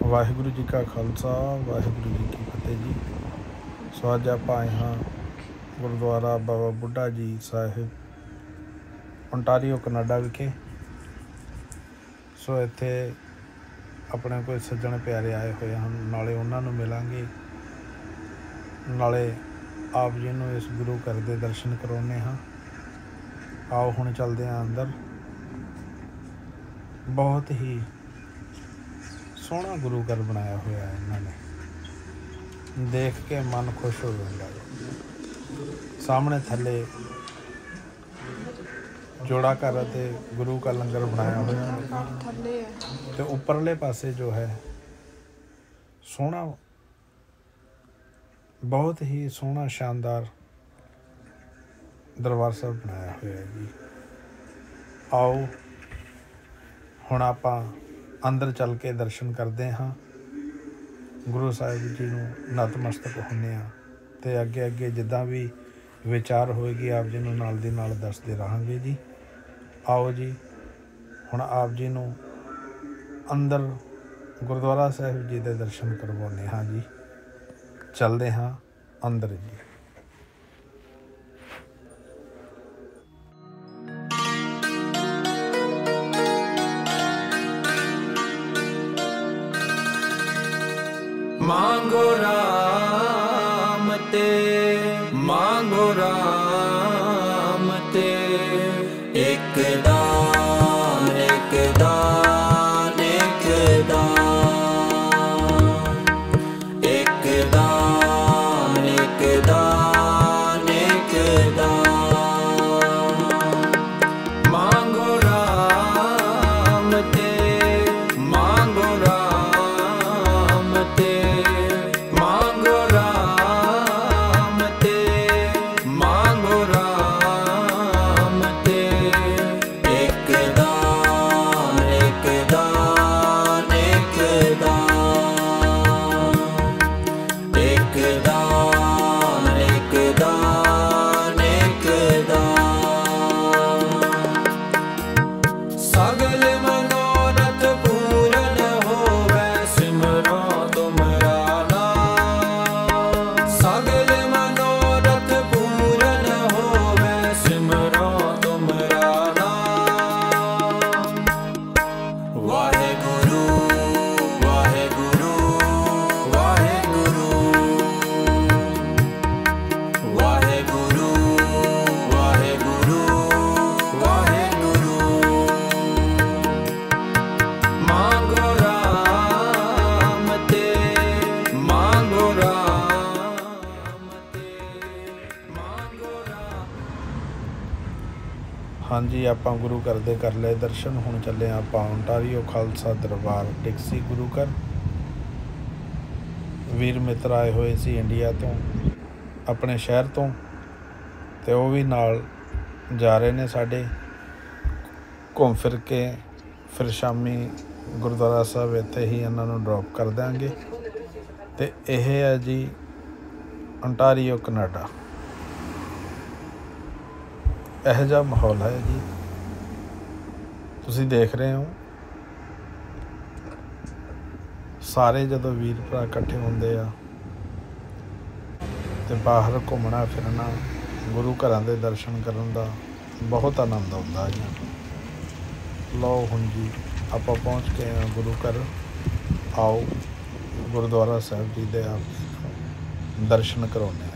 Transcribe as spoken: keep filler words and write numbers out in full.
ਵਾਹਿਗੁਰੂ ਜੀ ਕਾ ਖਾਲਸਾ ਵਾਹਿਗੁਰੂ ਜੀ ਕੀ ਫਤਿਹ ਜੀ। ਸੋ ਅੱਜ ਆਪਾਂ ਆਏ ਹਾਂ ਗੁਰਦੁਆਰਾ ਬਾਬਾ ਬੁੱਢਾ ਜੀ ਸਾਹਿਬ ਓਂਟਾਰੀਓ ਕਨਾਡਾ ਵਿਖੇ। ਸੋ ਇੱਥੇ ਆਪਣੇ ਕੋਈ ਸੱਜਣ ਪਿਆਰੇ ਆਏ ਹੋਏ ਹਨ, ਨਾਲੇ ਉਹਨਾਂ ਨੂੰ ਮਿਲਾਂਗੇ, ਨਾਲੇ ਆਪ ਜੀ ਨੂੰ ਇਸ ਗੁਰੂ ਘਰ ਦੇ ਦਰਸ਼ਨ ਕਰਾਉਂਦੇ ਹਾਂ। ਆਓ ਹੁਣ ਚੱਲਦੇ ਹਾਂ ਅੰਦਰ। ਬਹੁਤ ਹੀ ਸੋਹਣਾ ਗੁਰੂ ਘਰ ਬਣਾਇਆ ਹੋਇਆ ਇਹਨਾਂ ਨੇ, ਦੇਖ ਕੇ ਮਨ ਖੁਸ਼ ਹੋ ਜਾਂਦਾ ਹੈ। ਸਾਹਮਣੇ ਥੱਲੇ ਜੋੜਾ ਘਰ ਅਤੇ ਗੁਰੂ ਕਾ ਲੰਗਰ ਬਣਾਇਆ ਹੋਇਆ ਤੇ ਉੱਪਰਲੇ ਪਾਸੇ ਜੋ ਹੈ ਸੋਹਣਾ, ਬਹੁਤ ਹੀ ਸੋਹਣਾ ਸ਼ਾਨਦਾਰ ਦਰਬਾਰ ਸਾਹਿਬ ਬਣਾਇਆ ਹੋਇਆ ਜੀ। ਆਓ ਹੁਣ ਆਪਾਂ ਅੰਦਰ ਚੱਲ ਕੇ ਦਰਸ਼ਨ ਕਰਦੇ ਹਾਂ, ਗੁਰੂ ਸਾਹਿਬ ਜੀ ਨੂੰ ਨਤਮਸਤਕ ਹੁੰਦੇ ਹਾਂ ਅਤੇ ਅੱਗੇ ਅੱਗੇ ਜਿੱਦਾਂ ਵੀ ਵਿਚਾਰ ਹੋਏਗੀ ਆਪ ਜੀ ਨੂੰ ਨਾਲ ਦੀ ਨਾਲ ਦੱਸਦੇ ਰਹਾਂਗੇ ਜੀ। ਆਓ ਜੀ ਹੁਣ ਆਪ ਜੀ ਨੂੰ ਅੰਦਰ ਗੁਰਦੁਆਰਾ ਸਾਹਿਬ ਜੀ ਦੇ ਦਰਸ਼ਨ ਕਰਵਾਉਂਦੇ ਹਾਂ ਜੀ। ਚੱਲਦੇ ਹਾਂ ਅੰਦਰ ਜੀ। मांगो राम ते मांगो राम ते एक दान एक दान एक दान एक दान एक दान एक दान मांगो राम ते मांगो राम ते मांगो राम ते मांगो राम ते एक दान एक दान एक दान एक दान एक दान एक दान सगल मनोरथ पूर्ण होवै सिमरो तुमरा नाम सगल मनोरथ पूर्ण होवै सिमरो तुमरा नाम वाहेगुरु वाहेगुरु वाहेगुरु वाहेगुरु वाहेगुरु वाहेगुरु मांगो राम ते मांगो राम ते मांगो राम। ਹਾਂਜੀ ਆਪਾਂ ਗੁਰੂ ਘਰ ਦੇ ਕਰ ਲਏ ਦਰਸ਼ਨ। ਹੁਣ ਚੱਲੇ ਹਾਂ ਆਪਾਂ ਓਂਟਾਰੀਓ ਖਾਲਸਾ ਦਰਬਾਰ ਟਿਕਸੀ ਗੁਰੂ ਘਰ। ਵੀਰ ਮਿੱਤਰ ਆਏ ਹੋਏ ਸੀ ਇੰਡੀਆ ਤੋਂ, ਆਪਣੇ ਸ਼ਹਿਰ ਤੋਂ, ਅਤੇ ਉਹ ਵੀ ਨਾਲ ਜਾ ਰਹੇ ਨੇ ਸਾਡੇ। ਘੁੰਮ ਫਿਰ ਕੇ ਫਿਰ ਸ਼ਾਮੀ ਗੁਰਦੁਆਰਾ ਸਾਹਿਬ ਇੱਥੇ ਹੀ ਇਹਨਾਂ ਨੂੰ ਡਰੋਪ ਕਰ ਦਿਆਂਗੇ। ਅਤੇ ਇਹ ਹੈ ਜੀ ਓਂਟਾਰੀਓ ਕਨਾਡਾ। ਇਹੋ ਜਿਹਾ ਮਾਹੌਲ ਹੈ ਜੀ, ਤੁਸੀਂ ਦੇਖ ਰਹੇ ਹੋ। ਸਾਰੇ ਜਦੋਂ ਵੀਰ ਭਰਾ ਇਕੱਠੇ ਹੁੰਦੇ ਆ ਅਤੇ ਬਾਹਰ ਘੁੰਮਣਾ ਫਿਰਨਾ, ਗੁਰੂ ਘਰਾਂ ਦੇ ਦਰਸ਼ਨ ਕਰਨ ਦਾ ਬਹੁਤ ਆਨੰਦ ਆਉਂਦਾ ਜੀ। ਲਓ ਹੁਣ ਜੀ ਆਪਾਂ ਪਹੁੰਚ ਗਏ ਹਾਂ ਗੁਰੂ ਘਰ। ਆਓ ਗੁਰਦੁਆਰਾ ਸਾਹਿਬ ਜੀ ਦੇ ਆਪ ਦਰਸ਼ਨ ਕਰਾਉਂਦੇ ਹਾਂ।